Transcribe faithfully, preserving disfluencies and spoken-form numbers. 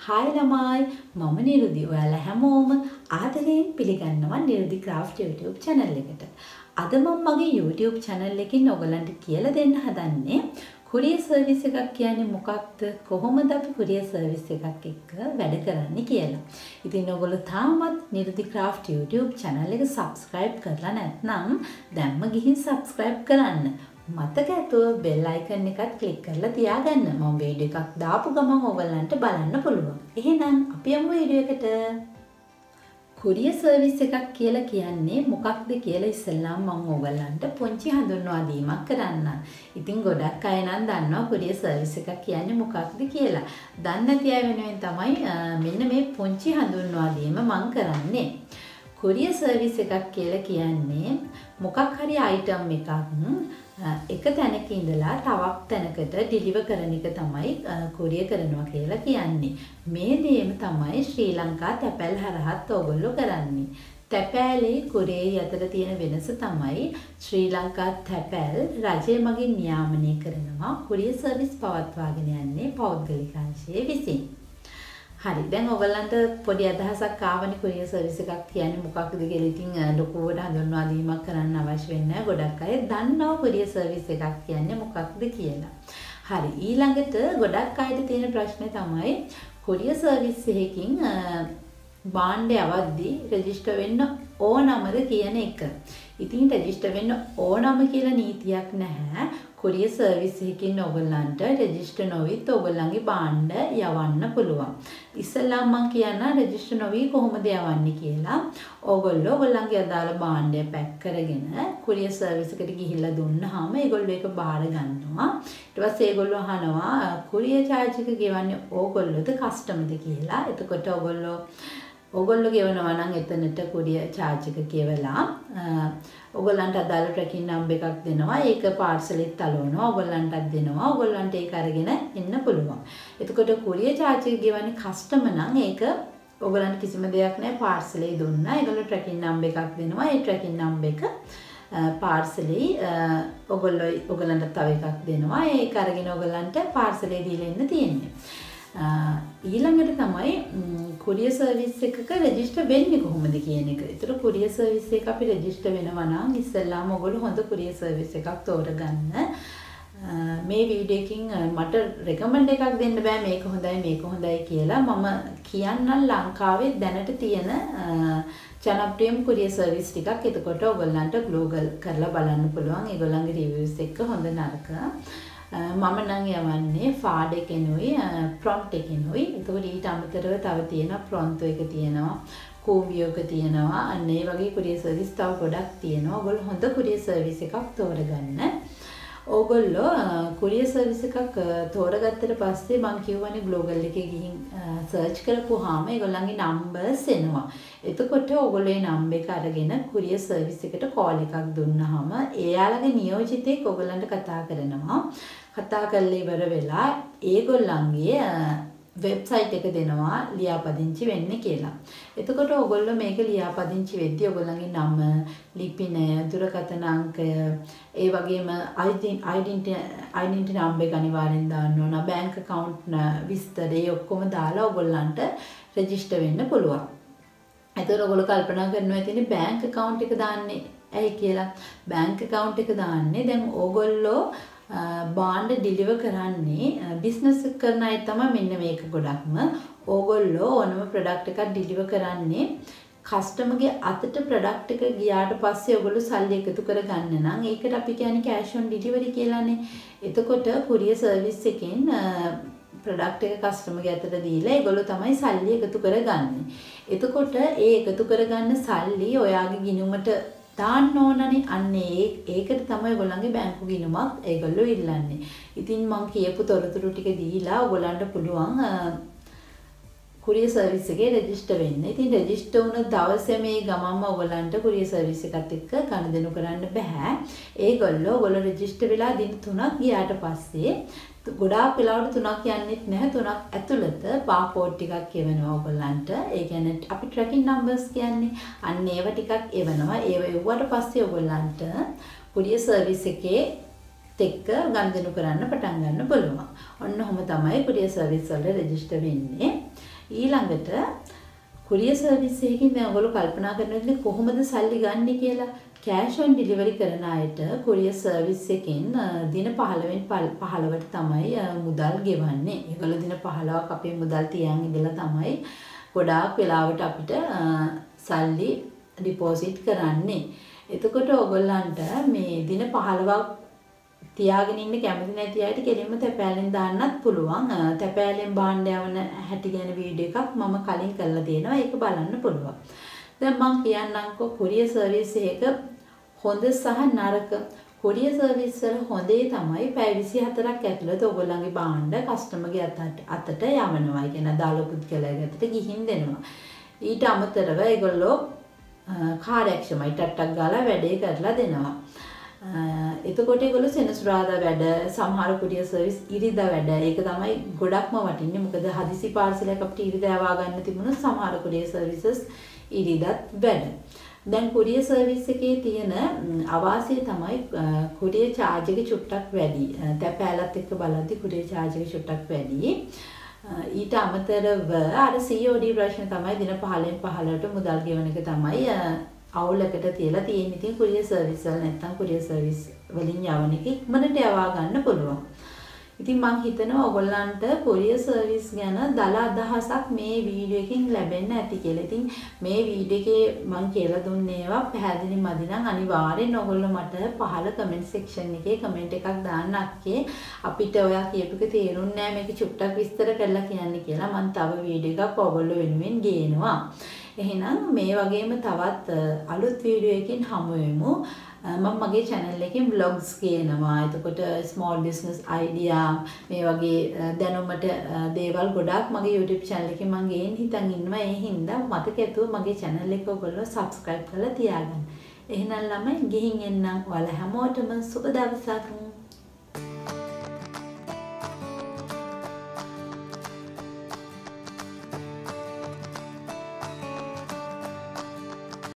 Hi ළමයි මම නිරුදි ඔයාලා හැමෝම ආදරයෙන් පිළිගන්නවා නිරුදි ක්‍රාෆ්ට් YouTube channel එකට. අද මම මගේ YouTube channel එකකින් ඔයගලන්ට කියලා දෙන්න හදන්නේ courier service එකක් කියන්නේ මොකක්ද කොහොමද අපි courier service එකක් එක්ක වැඩ කරන්නේ කියලා. ඉතින් ඔයගොල්ලෝ තාමත් නිරුදි ක්‍රාෆ්ට් YouTube channel එක subscribe කරලා නැත්නම් දැන්ම ගිහින් subscribe කරන්න. මතක ඇතුව bell icon එකත් click කරලා තියාගන්න. මම වීඩියෝ එකක් දාපු ගමන් ඔයගලන්ට බලන්න පුළුවන්. එහෙනම් අපි යමු වීඩියෝ එකට. courier service එකක් කියලා කියන්නේ මොකක්ද කියලා ඉස්සෙල්ලාම මම ඔයගලන්ට පුංචි හඳුන්වා දීමක් කරන්නම්. ඉතින් ගොඩක් අය නම් දන්නවා courier service එකක් කියන්නේ මොකක්ද කියලා. දන්නේ නැති අය වෙනුවෙන් තමයි මෙන්න මේ පුංචි හඳුන්වා දීම මම කරන්නේ. courier service එකක් කියලා කියන්නේ මොකක් හරි item එකක් එක තැනක ඉඳලා තවක් තැනකට ඩිලිවර් කරන එක තමයි courier කරනවා කියලා කියන්නේ. මේ දේම තමයි ශ්‍රී ලංකා තැපැල් හරහත් ඔයගොල්ලෝ කරන්නේ. තැපැලේ courier අතර තියෙන වෙනස තමයි ශ්‍රී ලංකා තැපැල් රජය මගින් නියාමනය කරනවා courier service පවත්වාගෙන යන්නේ පෞද්ගලික අංශයේ විසින්. හරි දැන් ඔයගලන්ට පොඩි අදහසක් ආවනේ courier service එකක් කියන්නේ මොකක්ද කියලා. ඉතින් ලොකුවට හඳුන්වා දීමක් කරන්න අවශ්‍ය වෙන්නේ නැහැ. ගොඩක් අය දන්නවා courier service එකක් කියන්නේ මොකක්ද කියලා. හරි ඊළඟට ගොඩක් අයට තියෙන ප්‍රශ්නේ තමයි courier service එකකින් භාණ්ඩය අවද්දී රෙජිස්ටර් වෙන්න ඕනමද කියන එක. ඉතින් රෙජිස්ටර් වෙන්න ඕනම කියලා නීතියක් නැහැ. courier service එකකින් ඔයගලන්ට රෙජිස්ටර් නොවිත් ඔයගලන්ගේ භාණ්ඩ යවන්න පුළුවන්. ඉස්සෙල්ලාම මම කියනවා රෙජිස්ටර් නොවි කොහොමද යවන්නේ කියලා. ඔයගොල්ලෝ ඔයගලන්ගේ අදාළ භාණ්ඩය පැක් කරගෙන courier service එකට ගිහිල්ලා දුන්නාම ඒගොල්ලෝ ඒක බාර ගන්නවා. ඊට පස්සේ ඒගොල්ලෝ අහනවා courier charge එක ගෙවන්නේ ඕගොල්ලෝද කස්ටමර්ද කියලා. එතකොට ඔයගොල්ලෝ ඔයගොල්ලෝ ගෙවනවා නම් එතනට courier charge එක ගෙවලා ඔයගොල්ලන්ට අදාළ tracking number එකක් දෙනවා. ඒක parcel එකත් තලවනවා. ඔයගොල්ලන්ටත් දෙනවා. ඔයගොල්ලන්ට ඒක අරගෙන එන්න පුළුවන්. එතකොට courier charge එක ගෙවන්නේ customer නම් ඒක ඔයගොල්ලන්ට කිසිම දෙයක් නැහැ. parcel එක දුන්නා. ඒගොල්ලෝ tracking number එකක් දෙනවා. ඒ tracking number එක parcel එක ඔයගොල්ලෝ ඔයගොල්ලන්ට තව එකක් දෙනවා. ඒක අරගෙන ඔයගොල්ලන්ට parcel එක දීලා එන්න තියෙන්නේ. ඊළඟට තමයි courier service එකක register වෙන්නේ කොහොමද කියන එක. ඒතර courier service එක අපි register වෙනවා නම් ඉස්සෙල්ලාම ඔයගොල්ලෝ හොඳ courier service එකක් තෝරගන්න. මේ වීඩියෝ එකකින් මට recommend එකක් දෙන්න බෑ මේක හොඳයි මේක හොඳයි කියලා. මම කියන්නම් ලංකාවේ දැනට තියෙන ජනප්‍රියම courier service ටිකක්. එතකොට ඔයගොල්ලන්ට global කරලා බලන්න පුළුවන්. ඒගොල්ලන්ගේ reviews එක හොඳ නරක. මම නම් යවන්නේ ෆාඩ් එකෙනුයි ප්‍රොම්ප්ට් එකෙනුයි. එතකොට ඊට අමතරව තව තියෙනවා ප්‍රොන්තෝ එක තියෙනවා කෝවියෝ එක තියෙනවා. අන්න ඒ වගේ courier service තව ගොඩක් තියෙනවා. ඔයගොල්ලෝ හොඳ courier service එකක් තෝරගන්න. ඔයගොල්ලෝ courier service එකක් තෝරගත්තට පස්සේ මම කියවනේ global එකේ ගිහින් search කරපුවාම ඒගොල්ලන්ගේ numbers එනවා. එතකොට ඔයගොල්ලෝ ඒ number එක අරගෙන courier service එකට call එකක් දුන්නාම එයාලගේ නියෝජිතයෙක් ඔයගොල්ලන්ට කතා කරනවා. කතා කරලා ඉවර වෙලා ඒගොල්ලන්ගේ වෙබ්සයිට් එක දෙනවා ලියාපදිංචි වෙන්න කියලා. එතකොට ඔයගොල්ලෝ මේක ලියාපදිංචි වෙද්දී ඔයගොල්ලන්ගේ නම, ලිපිනය, දුරකථන අංකය, ඒ වගේම ඩෙන්ටිටි ඩෙන්ටිටි නම්බර් එක අනිවාර්යෙන් දාන්න ඕන. බැංක් account විස්තරය ඔක්කොම දාලා ඔයගොල්ලන්ට රෙජිස්ටර් වෙන්න පුළුවන්. එතකොට ඔයගොල්ලෝ කල්පනා කරනවා ඇතිනේ බැංක් account එක දාන්නේ ඇයි කියලා. බැංක් account එක දාන්නේ දැන් ඔයගොල්ලෝ බාණ්ඩ ඩිලිවර් කරන්නේ බිස්නස් කරන අය තමයි මෙන්න මේක ගොඩක්ම. ඕගොල්ලෝ ඕනම ප්‍රොඩක්ට් එකක් ඩිලිවර් කරන්නේ කස්ටමර්ගේ අතට ප්‍රොඩක්ට් එක ගියාට පස්සේ ඔයගොල්ලෝ සල්ලි එකතු කරගන්න නම් ඒකට අපි කියන්නේ cash on delivery කියලානේ. එතකොට courier service එකෙන් ප්‍රොඩක්ට් එක කස්ටමර්ගේ අතට දීලා ඒගොල්ලෝ තමයි සල්ලි එකතු කරගන්නේ. එතකොට ඒ එකතු කරගන්න සල්ලි ඔයාගේ ගිණුමට දාන්න ඕනනේ. අන්න ඒ ඒකට තමයි ඔයගොල්ලන්ගේ බැංකු ගිණුමක් ඒගොල්ලෝ ඉල්ලන්නේ. ඉතින් මම කියපු තොරතුරු ටික දීලා ඔයගොල්ලන්ට පුළුවන් courier service එකේ register වෙන්න. ඉතින් register වුණ දවසේ මේ ගමන්ම ඔයගොල්ලන්ට courier service එකත් එක්ක ගනුදෙනු කරන්න බෑ. ඒගොල්ලෝ ඔයගොල්ලෝ register වෙලා දින තුනක් ගියාට පස්සේ ගොඩාක් වෙලාවට තුනක් යන්නෙත් නැහැ. තුනක් ඇතුළත barcode ටිකක් එවනවා ඔයගොල්ලන්ට. ඒ කියන්නේ අපි tracking numbers කියන්නේ අන්න ඒව ටිකක් එවනවා. ඒව එවුවට පස්සේ ඔයගොල්ලන්ට courier service එකේ එක්ක ගනුදෙනු කරන්න පටන් ගන්න පුළුවන්. ඔන්න ඔහොම තමයි courier service වල register වෙන්නේ. ඊළඟට courier service එකකින් දැන් ඔයගොල්ලෝ කල්පනා කරනවා කොහොමද සල්ලි ගන්න කියලා. cash on delivery කරන අයට courier service එකෙන් දින පහළොවෙන් පහළොවට තමයි මුදල් ගෙවන්නේ. ඒගොල්ලෝ දින පහළොවක් අපේ මුදල් තියන් ඉඳලා තමයි ගොඩාක් වෙලාවට අපිට සල්ලි ඩිපොසිට් කරන්නේ. එතකොට ඔයගොල්ලන්ට මේ දින පහළොවක් තියාගෙන ඉන්න කැමති නැති අයට කෙලින්ම තැපෑලෙන් දාන්නත් පුළුවන්. තැපෑලෙන් බාන්න යවන හැටි ගැන වීඩියෝ එකක් මම කලින් කරලා තියෙනවා. ඒක බලන්න පුළුවන්. දැන් මම කියන්නම්කෝ courier service එක හොඳ සහ නරක. courier service වල හොඳේ තමයි පැය විසිහතරක් ඇතුළත ඔයගොල්ලන්ගේ භාණ්ඩ කස්ටමර්ගේ අතට යවනවා. ඒ කියන්නේ දාලා පුද්ගලයාගේ අතට ගිහින් දෙනවා. ඊට අමතරව ඒගොල්ලෝ කාර්යක්ෂමයි ටට්ටක් ගාලා වැඩේ කරලා දෙනවා. එතකොට ඒගොල්ලෝ සෙනසුරාදා වැඩ, සමහර courier service ඉරිදා වැඩ. ඒක තමයි ගොඩක්ම වටින්නේ. මොකද හදිසි පාර්සලයක් අපිට ඉරිදා යවා ගන්න තිබුණොත් සමහර courier services ඉරිදාත් වැඩ. දැන් courier service එකේ තියෙන අවාසිය තමයි courier charge එක චුට්ටක් වැඩි. තැපෑලත් එක්ක බලද්දි courier charge එක චුට්ටක් වැඩි. ඊට අමතරව අර C O D ප්‍රශ්න තමයි දින පහළෙන් පහළට මුදල් ගෙවන එක තමයි අවුලකට තියලා තියෙන්නේ. ඉතින් courier service වල නැත්තම් courier service වලින් යවන එක ඉක්මනට යවා ගන්න පුළුවන්. ඉතින් මම හිතනවා ඔයගොල්ලන්ට courier service ගැන දල අදහසක් මේ වීඩියෝ එකකින් ලැබෙන්න ඇති කියලා. ඉතින් මේ වීඩියෝ එකේ මම කියලා දුන්නේ ඒවා පැහැදිලි මදි නම් අනිවාර්යෙන් ඔයගොල්ලෝ මට පහළ comment section එකේ comment එකක් දාන්න අක්කේ. අපිට ඔයා කියපු එක තේරුන්නේ නැහැ මේක චුට්ටක් විස්තර කරලා කියන්න කියලා මම තව වීඩියෝ එකක් ඔයගොල්ලෝ වෙනුවෙන් ගේනවා. එහෙනම් මේ වගේම තවත් අලුත් වීඩියෝ එකකින් හමු වෙමු. මම මගේ channel එකෙන් vlogs ගේනවා. එතකොට small business idea මේ වගේ දැනුමට දේවල් ගොඩාක් මගේ YouTube channel එකේ මම ගේන්න හිතන් ඉන්නවා. ඒ හින්දා මතක ඇතුව මගේ channel එක ඔයගොල්ලෝ subscribe කරලා තියාගන්න. එහෙනම් ළමයි ගිහින් එන්නම්. ඔයාලා හැමෝටම සුබ දවසක්.